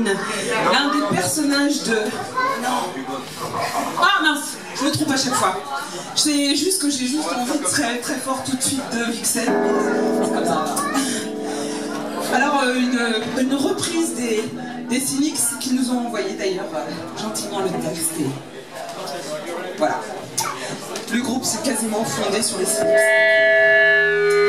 Vixen, l'un des personnages de... Ah mince, je me trompe à chaque fois. C'est juste que j'ai juste envie de très très fort tout de suite de Vixen. C'est comme ça. Alors une reprise des Cynics qui nous ont envoyé d'ailleurs gentiment le texte. Et voilà. Le groupe s'est quasiment fondé sur les Cynics.